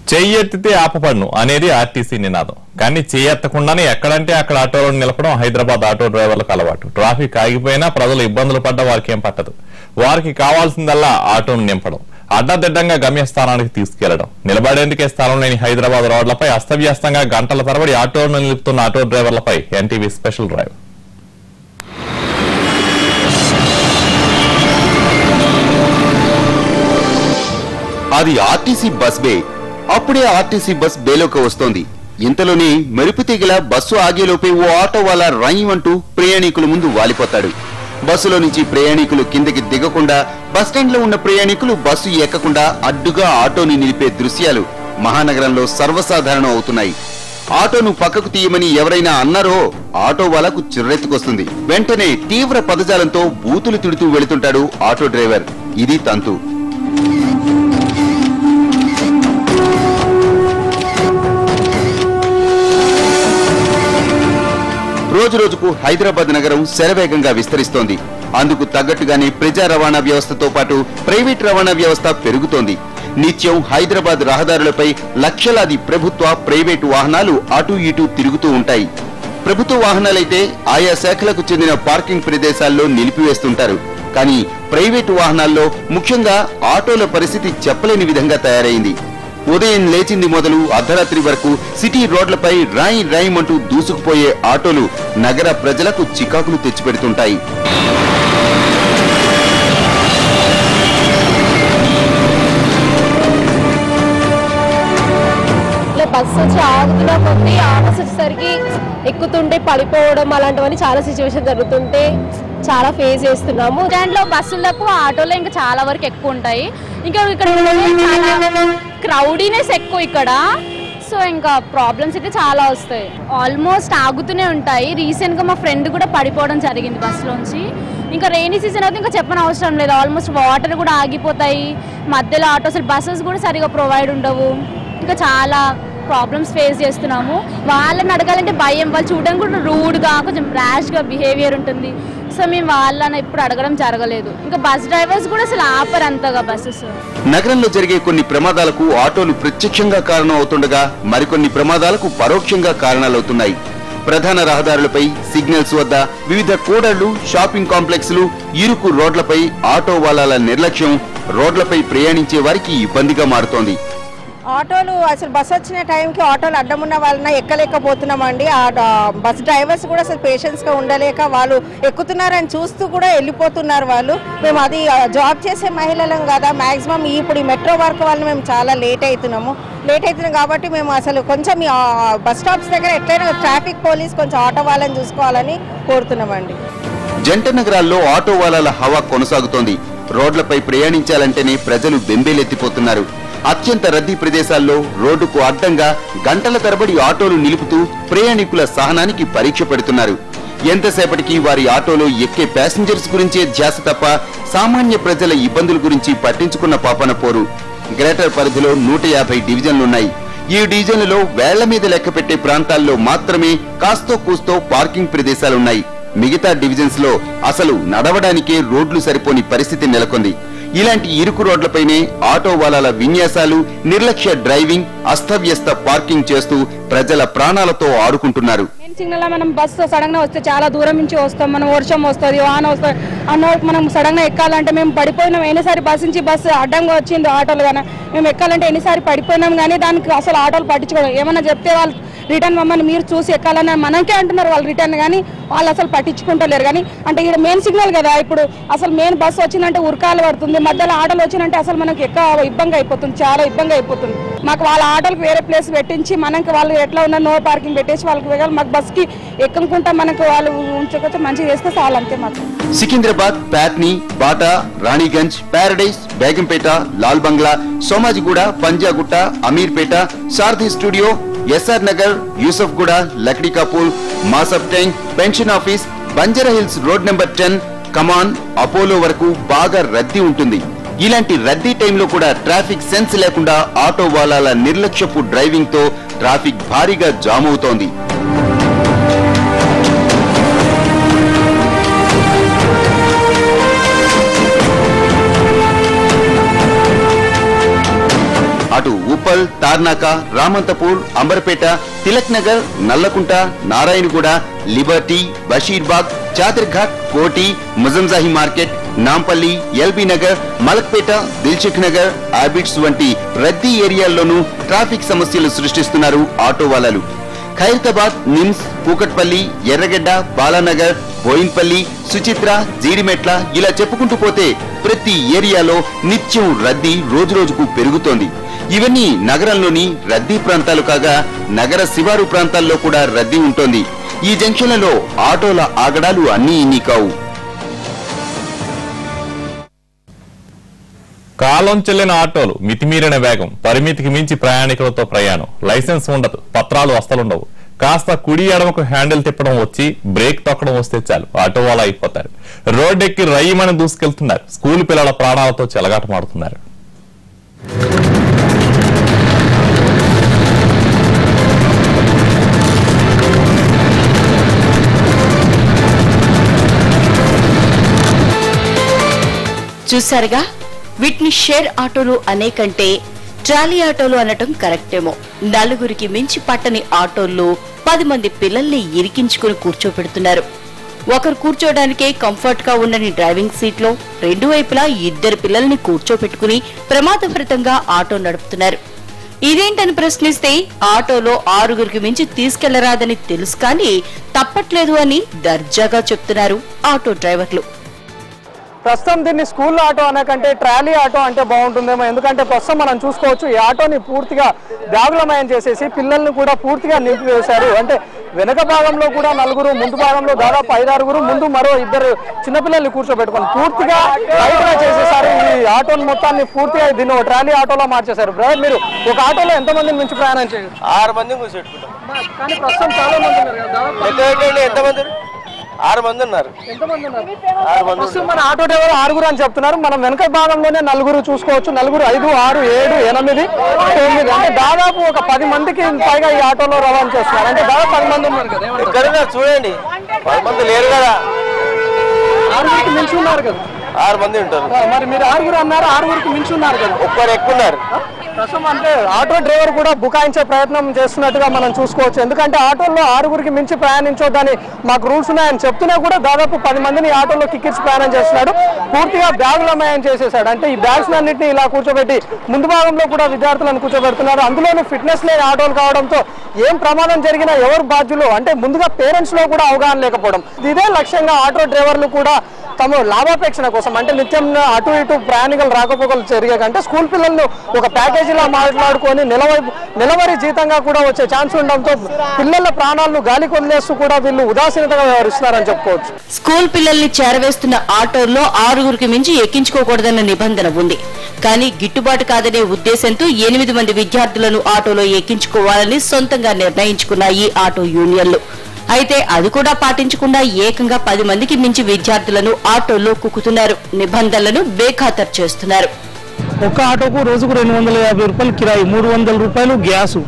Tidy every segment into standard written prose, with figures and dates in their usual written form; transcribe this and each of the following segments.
చెయ్యెత్తితే ఆపపన్ను అనేది ఆర్టీసీ నినాదం. కానీ చెయ్యెత్తకుండానే ఎక్కడంటే అక్కడ ఆటోలను నిలపడం హైదరాబాద్ ఆటో డ్రైవర్లకు అలవాటు. ట్రాఫిక్ ఆగిపోయినా ప్రజలు ఇబ్బందులు పడ్డా వారికి ఏం పట్టదు. వారికి కావాల్సిందల్లా ఆటోను నింపడం, అడ్డదిడ్డంగా గమ్యస్థానానికి తీసుకెళ్లడం. నిలబడేందుకే స్థలం లేని హైదరాబాద్ రోడ్లపై అస్తవ్యస్తంగా గంటల తరబడి ఆటోలను నిలుపుతున్న ఆటో డ్రైవర్లపై ఎన్టీవీ స్పెషల్ డ్రైవ్. అది ఆర్టీసీ బస్ బే. అప్పుడే ఆర్టీసీ బస్ బేలోకి వస్తోంది. ఇంతలోనే మెరుపు తీగల బస్సు ఆగేలోపే ఓ ఆటో వాళ్ళ రైమ్ అంటూ ప్రయాణికుల ముందు వాలిపోతాడు. బస్సులో నుంచి ప్రయాణికులు కిందకి దిగకుండా, బస్టాండ్ లో ఉన్న ప్రయాణికులు బస్సు ఎక్కకుండా అడ్డుగా ఆటోని నిలిపే దృశ్యాలు మహానగరంలో సర్వసాధారణం అవుతున్నాయి. ఆటోను పక్కకు తీయమని ఎవరైనా అన్నారో ఆటో వాళ్ళకు చిర్రెత్తుకొస్తుంది. వెంటనే తీవ్ర పదజాలంతో బూతులు తిడుతూ వెళుతుంటాడు ఆటో డ్రైవర్. ఇది తంతు. రోజు రోజుకు హైదరాబాద్ నగరం శరవేగంగా విస్తరిస్తోంది. అందుకు తగ్గట్టుగానే ప్రజా రవాణా వ్యవస్థతో పాటు ప్రైవేట్ రవాణా వ్యవస్థ పెరుగుతోంది. నిత్యం హైదరాబాద్ రహదారులపై లక్షలాది ప్రభుత్వ, ప్రైవేటు వాహనాలు అటూ ఇటూ తిరుగుతూ ఉంటాయి. ప్రభుత్వ వాహనాలైతే ఆయా శాఖలకు చెందిన పార్కింగ్ ప్రదేశాల్లో నిలిపివేస్తుంటారు. కానీ ప్రైవేటు వాహనాల్లో, ముఖ్యంగా ఆటోల పరిస్థితి చెప్పలేని విధంగా తయారైంది. ఉదయం లేచింది మొదలు అర్ధరాత్రి వరకు సిటీ రోడ్లపై రాయి రాయిమంటూ దూసుకుపోయే ఆటోలు నగర ప్రజలకు చికాకులు తెచ్చిపెడుతుంటాయి. బస్సు వచ్చి ఆగుతున్న కొద్ది ఆటోస్ వచ్చేసరికి ఎక్కుతుంటే పడిపోవడం అలాంటివన్నీ చాలా సిచ్యువేషన్ జరుగుతుంటే చాలా ఫేస్ చేస్తున్నాము. దాంట్లో బస్సులకు ఆటోలో ఇంకా చాలా వరకు ఎక్కువ ఉంటాయి. ఇంకా ఇక్కడ క్రౌడీనెస్ ఎక్కువ ఇక్కడ. సో ఇంకా ప్రాబ్లమ్స్ అయితే చాలా వస్తాయి. ఆల్మోస్ట్ ఆగుతూనే ఉంటాయి. రీసెంట్గా మా ఫ్రెండ్ కూడా పడిపోవడం జరిగింది బస్సులోంచి. ఇంకా రెయినీ సీజన్ అయితే ఇంకా చెప్పని అవసరం లేదు. ఆల్మోస్ట్ వాటర్ కూడా ఆగిపోతాయి మధ్యలో. ఆటోస్ బస్సెస్ కూడా సరిగా ప్రొవైడ్ ఉండవు. ఇంకా చాలా ప్రాబ్లమ్స్ ఫేస్ చేస్తున్నాము. వాళ్ళని అడగాలంటే భయం. వాళ్ళు చూడడానికి కూడా రూడ్గా, కొంచెం ర్యాష్గా బిహేవియర్ ఉంటుంది. సో మేము వాళ్ళని ఎప్పుడు అడగడం జరగలేదు. ఇంకా బస్ డ్రైవర్స్ కూడా అసలు ఆపరు అంతగా బస్సెస్. నగరంలో జరిగే కొన్ని ప్రమాదాలకు ఆటోలు ప్రత్యక్షంగా కారణం అవుతుండగా, మరికొన్ని ప్రమాదాలకు పరోక్షంగా కారణాలవుతున్నాయి. ప్రధాన రహదారులపై, సిగ్నల్స్ వద్ద, వివిధ కూడళ్లు, షాపింగ్ కాంప్లెక్స్లు, ఇరుకు రోడ్లపై ఆటో వాళ్ళ నిర్లక్ష్యం రోడ్లపై ప్రయాణించే వారికి ఇబ్బందిగా మారుతోంది. ఆటోలు అసలు బస్ వచ్చిన టైంకి ఆటోలు అడ్డం ఉన్న వాళ్ళని ఎక్కలేకపోతున్నామండి. బస్ డ్రైవర్స్ కూడా అసలు పేషెన్స్గా ఉండలేక వాళ్ళు ఎక్కుతున్నారని చూస్తూ కూడా వెళ్ళిపోతున్నారు వాళ్ళు. మేము అది జాబ్ చేసే మహిళలం కదా, మ్యాక్సిమం ఇప్పుడు ఈ మెట్రో వర్క్ వల్ల మేము చాలా లేట్ అవుతున్నాం కాబట్టి మేము అసలు కొంచెం బస్ స్టాప్స్ దగ్గర ఎట్లయినా ట్రాఫిక్ పోలీస్ కొంచెం ఆటో వాళ్ళని చూసుకోవాలని కోరుతున్నామండి. జంట నగరాల్లో ఆటో వాళ్ళ హవా కొనసాగుతోంది. రోడ్లపై ప్రయాణించాలంటేనే ప్రజలు బెంబేలెత్తిపోతున్నారు. అత్యంత రద్దీ ప్రదేశాల్లో రోడ్డుకు అడ్డంగా గంటల తరబడి ఆటోలు నిలుపుతూ ప్రయాణికుల సహనానికి పరీక్ష పెడుతున్నారు. ఎంతసేపటికి వారి ఆటోలో ఎక్కే ప్యాసింజర్స్ గురించే ధ్యాస తప్ప సామాన్య ప్రజల ఇబ్బందుల గురించి పట్టించుకున్న పాపన పోరు. గ్రేటర్ పరిధిలో 150 డివిజన్లున్నాయి. ఈ డివిజన్లలో వేళ్ల మీద లెక్క పెట్టే ప్రాంతాల్లో మాత్రమే కాస్తో కూస్తో పార్కింగ్ ప్రదేశాలున్నాయి. మిగతా డివిజన్స్ లో అసలు నడవడానికే రోడ్లు సరిపోని పరిస్థితి నెలకొంది. ఇలాంటి ఇరుకు రోడ్లపైనే ఆటో వాళ్ళ విన్యాసాలు, నిర్లక్ష్య డ్రైవింగ్, అస్తవ్యస్త పార్కింగ్ చేస్తూ ప్రజల ప్రాణాలతో ఆడుకుంటున్నారు. సిగ్నల్ మనం బస్సు సడన్ గా వస్తే చాలా దూరం నుంచి వస్తాం. మనం వర్షం వస్తుంది, వాన వస్తుంది అన్న మనం సడన్ గా ఎక్కాలంటే మేము పడిపోయినాం. ఎన్నిసారి బస్సు నుంచి బస్సు అడ్డంగా వచ్చింది ఆటోలు కానీ మేము ఎక్కాలంటే ఎన్నిసారి పడిపోయినాం. కానీ దానికి అసలు ఆటోలు పట్టించుకోవడం, ఏమన్నా చెప్తే వాళ్ళు రిటర్న్ మమ్మల్ని మీరు చూసి ఎక్కాలని మనకే అంటున్నారు వాళ్ళు రిటర్న్. కానీ వాళ్ళు అసలు పట్టించుకుంటలేరు. కానీ అంటే ఇక్కడ మెయిన్ సిగ్నల్ కదా, ఇప్పుడు అసలు మెయిన్ బస్సు వచ్చిందంటే ఉరకాలు పడుతుంది. మధ్యలో ఆటోలు వచ్చినంటే అసలు మనకి ఎక్కువ ఇబ్బంది అయిపోతుంది, చాలా ఇబ్బంది అయిపోతుంది. మాకు వాళ్ళ ఆటోలకు వేరే ప్లేస్ పెట్టించి మనకి వాళ్ళు ఎట్లా ఉన్నా నో పార్కింగ్ పెట్టేసి వాళ్ళకి వేగాలి. మాకు బస్కి ఎక్కకుండా మనకు వాళ్ళు ఉంచకపోతే మంచిగా చేస్తే చాలు, అంతే. మాకు Secunderabad, Patny, Bata, Ranigunj, Paradise, Begumpet, Lal Bungalow, Somajiguda, Punjagutta, Ameerpet, Sarathi studio, SR Nagar, Yousuf Guda, Lakdi Kapur, Masab tank, pension office, Banjara hills road number 10, Kaman, Apollo వరకు బాగా రద్దీ ఉంటుంది. ఇలాంటి రద్దీ టైంలో కూడా ట్రాఫిక్ సెన్స్ లేకుండా ఆటో వాళ్ళ నిర్లక్ష్యపు డ్రైవింగ్ తో ట్రాఫిక్ భారీగా జామ్ అవుతోంది. అటు Uppal, Uppal, Tarnaka, Ramanthapur, Amberpet, Tilak Nagar, Nallakunta, Narayanaguda, Liberty, Basheerbagh, Chaderghat, Koti, Mozamjahi market, Nampally, LB Nagar, Malakpet, Dilsukh Nagar, Abids వంటి రద్దీ ఏరియాల్లోనూ ట్రాఫిక్ సమస్యలు సృష్టిస్తున్నారు ఆటో వాలాలు. ఖైరతాబాద్, నిమ్స్, కూకట్పల్లి, ఎర్రగడ్డ, బాలానగర్, బోయిన్పల్లి, సుచిత్ర, జీడిమెట్ల ఇలా చెప్పుకుంటూ పోతే ప్రతి ఏరియాలో నిత్యం రద్దీ రోజురోజుకు పెరుగుతోంది. ఇవన్నీ నగరంలోని రద్దీ ప్రాంతాలు కాగా నగర శివారు ప్రాంతాల్లో కూడా రద్దీ ఉంటోంది. ఈ జంక్షన్లలో ఆటోల ఆగడాలు అన్నీ ఇన్ని కావు. కాలం చెల్లిన ఆటోలు, మితిమీరిన వేగం, పరిమితికి మించి ప్రయాణికులతో ప్రయాణం, లైసెన్స్ ఉండదు, పత్రాలు అస్సలుండవు. కాస్త కుడి ఎడమకు హ్యాండిల్ తిప్పడం వచ్చి బ్రేక్ తొక్కడం వస్తే చాలు ఆటో వాళ్ళ అయిపోతారు. రోడ్డెక్కి రయ్యమని దూసుకెళ్తున్నారు. స్కూల్ పిల్లల ప్రాణాలతో చెలగాటమాడుతున్నారు. చూసారుగా, వీటిని షేర్ ఆటోలు అనే కంటే ట్రాలీ ఆటోలు అనటం కరెక్టేమో. నలుగురికి మించి పట్టని ఆటోల్లో 10 మంది పిల్లల్ని ఇరికించుకుని కూర్చోపెడుతున్నారు. ఒకరు కూర్చోడానికే కంఫర్ట్ గా ఉండని డ్రైవింగ్ సీట్ లో 2 వైపులా 2 పిల్లల్ని కూర్చోపెట్టుకుని ప్రమాదభరితంగా ఆటో నడుపుతున్నారు. ఇదేంటని ప్రశ్నిస్తే ఆటోలో 6గురికి మించి తీసుకెళ్లరాదని తెలుసు కానీ తప్పట్లేదు అని దర్జాగా చెప్తున్నారు ఆటో డ్రైవర్లు. ప్రస్తుతం దీన్ని స్కూల్ ఆటో అనే కంటే ట్రాలీ ఆటో అంటే బాగుంటుందేమో. ఎందుకంటే ప్రస్తుతం మనం చూసుకోవచ్చు, ఈ ఆటోని పూర్తిగా బ్యాగులమయం చేసేసి పిల్లల్ని కూడా పూర్తిగా నింపివేశారు. అంటే వెనక భాగంలో కూడా 4, ముందు భాగంలో దాదాపు 5-6, ముందు మరో 2 చిన్నపిల్లల్ని కూర్చోబెట్టుకొని పూర్తిగా టైట్ గా చేసేసారు. ఈ ఆటోని మొత్తాన్ని పూర్తిగా దీన్ని ఒక ట్రాలీ ఆటోలో మార్చేశారు. బ్రదర్, మీరు ఒక ఆటోలో ఎంతమంది నుంచి ప్రయాణం చేయరు? 6 మంది కూర్చోబెట్టుకుంటాం. కానీ ప్రస్తుతం చాలా మంది ఉన్నారు కదా, ఎంతమంది? 6 మంది ఉన్నారు. మన ఆటో డ్రైవర్ 6 అని చెప్తున్నారు. మనం వెనక భాగంలోనే 4 చూసుకోవచ్చు. 4, 5, 6, 7, 8, 9 అంటే దాదాపు ఒక 10 మందికి పైగా ఈ ఆటోలో రవాణా చేస్తున్నారు. అంటే దాదాపు 10 మంది ఉన్నారు కదా. ఎక్కడున్నారు చూడండి, 10 మంది లేరు కదా, 6కి మించి ఉన్నారు కదా. 6 మంది ఉంటారు. మరి మీరు 6 అన్నారు, 6కి మించి ఉన్నారు కదా. ఒక్కరు ఎక్కున్నారు. ప్రస్తుతం అంటే ఆటో డ్రైవర్ కూడా బుకాయించే ప్రయత్నం చేస్తున్నట్టుగా మనం చూసుకోవచ్చు. ఎందుకంటే ఆటోలో 6గురికి మించి ప్రయాణించొద్దని మాకు రూల్స్ ఉన్నాయని చెప్తున్నా కూడా దాదాపు 10 మందిని ఆటోలో కిక్కించి ప్రయాణం చేస్తున్నాడు. పూర్తిగా బ్యాగులమయం చేసేసాడు. అంటే ఈ బ్యాగ్స్ అన్నింటినీ ఇలా కూర్చోబెట్టి ముందు భాగంలో కూడా విద్యార్థులను కూర్చోబెడుతున్నారు. అందులోనూ ఫిట్నెస్ లేని ఆటోలు కావడంతో ఏం ప్రమాదం జరిగినా ఎవరు బాధ్యులు అంటే ముందుగా పేరెంట్స్ లో కూడా అవగాహన లేకపోవడం. ఇదే లక్ష్యంగా ఆటో డ్రైవర్లు కూడా తమ లాభాపేక్షణ కోసం అంటే నిత్యం అటు ఇటు ప్రయాణికులు రాకపోకలు జరిగే కంటే స్కూల్ పిల్లలను ఒక ప్యాకేజీలా మాట్లాడుకొని నెలవారీ జీతంగా కూడా వచ్చే ఛాన్స్ ఉండడంతో పిల్లల ప్రాణాలను గాలి కొదిలేస్తూ కూడా వీళ్ళు ఉదాసీనతగా వ్యవహరిస్తున్నారని చెప్పుకోవచ్చు. స్కూల్ పిల్లల్ని చేరవేస్తున్న ఆటోల్లో 6గురికి మించి ఎక్కించుకోకూడదన్న నిబంధన ఉంది. కానీ గిట్టుబాటు కాదనే ఉద్దేశంతో 8 మంది విద్యార్థులను ఆటోలో ఎక్కించుకోవాలని సొంతంగా నిర్ణయించుకున్నాయి ఆటో యూనియన్లు. అయితే అది కూడా పాటించకుండా ఏకంగా 10 మందికి మించి విద్యార్థులను ఆటోల్లో కుక్కుతున్నారు. నిబంధనలను బేఖాతరు చేస్తున్నారు. ఒక్క ఆటోకు రోజుకు 250 రూపాయలు కిరాయి, 300 రూపాయలు గ్యాసు,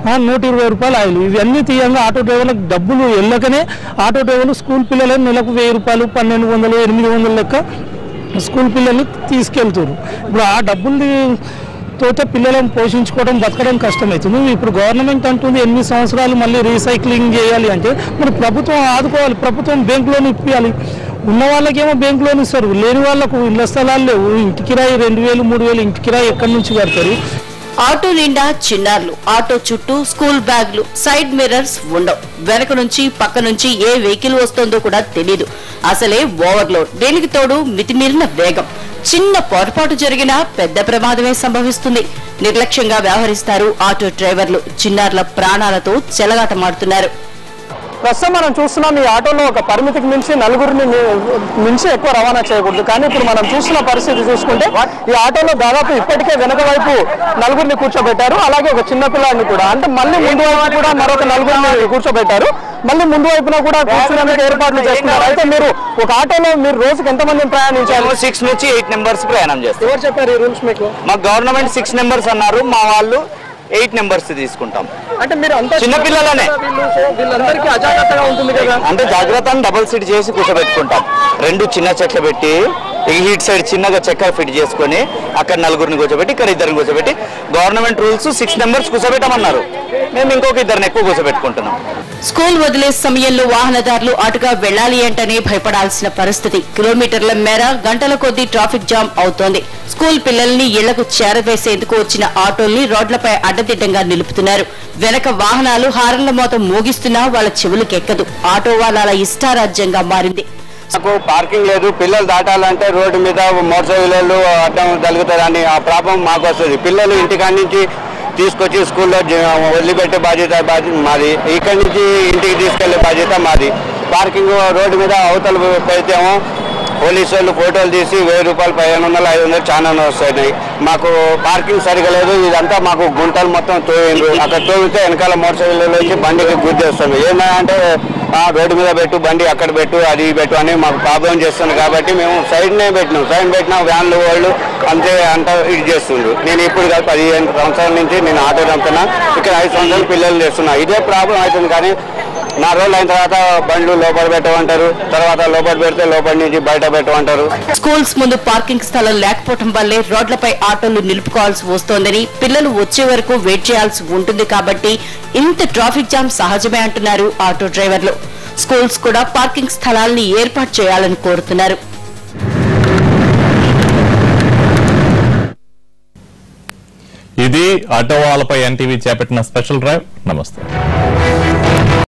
120 రూపాయలు ఆయిల్. ఇవన్నీ తీయంగా ఆటో డ్రైవర్లకు డబ్బులు వెళ్ళకనే ఆటో డ్రైవర్లు స్కూల్ పిల్లలను నెలకు 1000 రూపాయలు, 1200, 800 లెక్క స్కూల్ పిల్లల్ని తీసుకెళ్తారు. ఇప్పుడు ఆ డబ్బులు తోటే పిల్లలను పోషించుకోవడం, బతకడం కష్టమవుతుంది. ఇప్పుడు గవర్నమెంట్ అంటుంది 8 సంవత్సరాలు మళ్ళీ రీసైక్లింగ్ చేయాలి అంటే మరి ప్రభుత్వం ఆదుకోవాలి. ప్రభుత్వం బ్యాంక్ లోన్ ఇప్పించాలి. ఉన్న వాళ్ళకేమో బ్యాంక్ లోన్ ఇస్తారు, లేని వాళ్ళకు ఇళ్ల స్థలాలు లేవు. ఇంటి కిరాయి 2000, 3000 ఇంటి కిరాయి ఎక్కడి నుంచి కడతారు? ఆటో నిండా చిన్నారులు, ఆటో చుట్టూ స్కూల్ బ్యాగ్లు, సైడ్ మిర్రర్స్ ఉండవు. వెనక నుంచి పక్క నుంచి ఏ వెహికల్ వస్తోందో కూడా తెలీదు. అసలే ఓవర్లోడ్, దేనికి తోడు మితిమీరిన వేగం. చిన్న పొరపాటు జరిగినా పెద్ద ప్రమాదమే సంభవిస్తుంది. నిర్లక్ష్యంగా వ్యవహరిస్తారు ఆటో డ్రైవర్లు. చిన్నారుల ప్రాణాలతో చెలగాటమాడుతున్నారు. ప్రస్తుతం మనం చూస్తున్నాం ఈ ఆటోలో ఒక పరిమితికి మించి 4గురిని మించి ఎక్కువ రవాణా చేయకూడదు. కానీ ఇప్పుడు మనం చూస్తున్న పరిస్థితి చూసుకుంటే ఈ ఆటోలో దాదాపు ఇప్పటికే వెనక వైపు 4గురిని కూర్చోబెట్టారు. అలాగే ఒక చిన్న పిల్లాడిని కూడా, అంటే మళ్ళీ ముందు వైపు కూడా మరొక 4గురిని కూర్చోబెట్టారు. మళ్ళీ ముందు వైపున కూడా కూర్చునేందుకు ఏర్పాట్లు చేస్తున్నారు. అయితే మీరు ఒక ఆటోలో మీరు రోజుకి ఎంతమంది ప్రయాణించారు? 6 నుంచి 8 మెంబర్స్ ప్రయాణం చేస్తారు. ఎవరు చెప్పారు ఈ రూల్స్ మీకు? మా గవర్నమెంట్ 6 మెంబర్స్ అన్నారు, మా వాళ్ళు 8 మెంబర్స్ తీసుకుంటాం. అంటే మీరు అంతా చిన్నపిల్లలనే, వీళ్ళందరికీ అజాగ్రత్తగా ఉంటుంది కదా. అంటే జాగ్రత్తని డబుల్ సీట్ చేసి కూర్చోబెట్టుకుంటాం. 2 చిన్న చెట్లు పెట్టి ఇటు సైడ్ చిన్నగా చక్కెర ఫిట్ చేసుకొని అక్కడ నలుగురిని కూర్చోబెట్టి ఇక్కడ ఇద్దరిని కూర్చోబెట్టి గవర్నమెంట్ రూల్స్ 6 మెంబర్స్ కూర్చోబెట్టమన్నారు. మేము ఇంకొక ఇద్దరిని ఎక్కువ కూర్చోబెట్టుకుంటున్నాం. స్కూల్ వదిలే సమయంలో వాహనదారులు అటుగా వెళ్లాలి అంటేనే భయపడాల్సిన పరిస్థితి. కిలోమీటర్ల మేర గంటల కొద్దీ ట్రాఫిక్ జామ్ అవుతోంది. స్కూల్ పిల్లల్ని ఇళ్లకు చేరవేసేందుకు వచ్చిన ఆటోల్ని రోడ్లపై అడ్డదిడ్డంగా నిలుపుతున్నారు. వెనక వాహనాలు హారన్ల మోత మోగిస్తున్నా వాళ్ళ చెవులకెక్కదు. ఆటో వాళ్ళ ఇష్టారాజ్యంగా మారింది. నాకు పార్కింగ్ లేదు, పిల్లలు దాటాలంటే రోడ్డు మీద మోటార్ సైకిళ్ళు అడ్డం తగులుతుందని ఆ ప్రాబ్లం మాకు వస్తుంది. పిల్లలు ఇంటికాడి నుంచి తీసుకొచ్చి స్కూల్లో వదిలిపెట్టే బాధ్యత మాది, ఇక్కడి నుంచి ఇంటికి తీసుకెళ్లే బాధ్యత మాది. పార్కింగ్ రోడ్డు మీద అవతల పెడితేమో పోలీసు వాళ్ళు ఫోటోలు తీసి 1000 రూపాయలు 1500 500 చాలా వస్తున్నాయి. మాకు పార్కింగ్ సరిగా లేదు. ఇదంతా మాకు గుంటలు మొత్తం తోయిండ్రు. అక్కడ తోగితే వెనకాల మోటార్ సైకిల్లో వచ్చి బండికి గుద్దేస్తుంది. ఏంటంటే రోడ్డు మీద పెట్టు, బండి అక్కడ పెట్టు, అది పెట్టు అని మాకు ప్రాబ్లం చేస్తుంది. కాబట్టి మేము సైడ్నే పెట్టినాం. సైడ్ పెట్టినా వ్యాన్లు వాళ్ళు అంతా ఇది చేస్తుండ్రు. నేను ఇప్పుడు 15 సంవత్సరాల నుంచి నేను ఆటో నడుపుతున్నా. ఇక్కడ 5 సంవత్సరాలు పిల్లలు చేస్తున్నా. ఇదే ప్రాబ్లం అవుతుంది. కానీ 4 రోజులు అయిన తర్వాత బండ్లు లోపల పెట్టమంటారు, తర్వాత లోపల పెడితే లోపల నుంచి బయట పెట్టమంటారు. స్కూల్స్ ముందు పార్కింగ్ స్థలం లేకపోవడం వల్లే రోడ్లపై ఆటోలు నిలుపుకోవాల్సి వస్తోందని, పిల్లలు వచ్చే వరకు వెయిట్ చేయాల్సి ఉంటుంది. కాబట్టి ఇంత ట్రాఫిక్ జామ్ సహజమే అంటున్నారు ఆటో డ్రైవర్లు. స్కూల్స్ కూడా పార్కింగ్ స్థలాల్ని ఏర్పాటు చేయాలని కోరుతున్నారు. ఇది ఆటో వాళ్ళపై ఎన్టీవీ చేపట్టిన స్పెషల్ డ్రైవ్. నమస్తే.